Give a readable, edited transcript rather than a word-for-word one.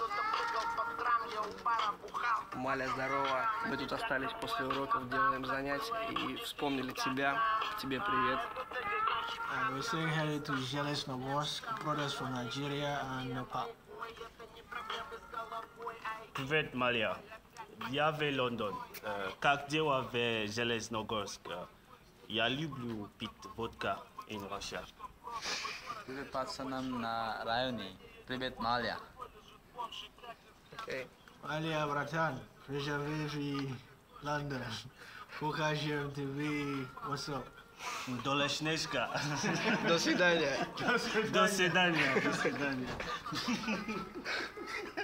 Маля, здорово. Мы тут остались после уроков, делаем занятия и вспомнили тебя. Тебе привет. We're saying hello to Jealous Nogorsk, brothers from Nigeria and Nepal. Привет, Malia. Я в Лондон. Как дела в Железногорск? Я люблю пить водка in Russia. Привет пацанам на районе. Привет, Маля. Окей. Alia Bratan, Freja Vivi, London. Fukashim TV, what's up? Долешнешка. До свидания. До свидания.